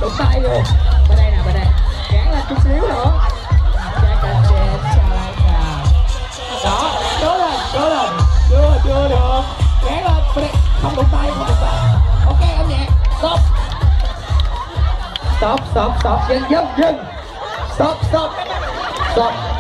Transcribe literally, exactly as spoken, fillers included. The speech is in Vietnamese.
đụng tay luôn. Bên đây nè, bên đây gán lên chút xíu nữa. Đó, cố lên, cố lên. Chưa, chưa được. Gán lên, bên đây không đụng tay, không đụng tay. Ok, âm nhạc, stop. Stop, stop, stop, dừng, dừng, dừng. Stop, stop, stop.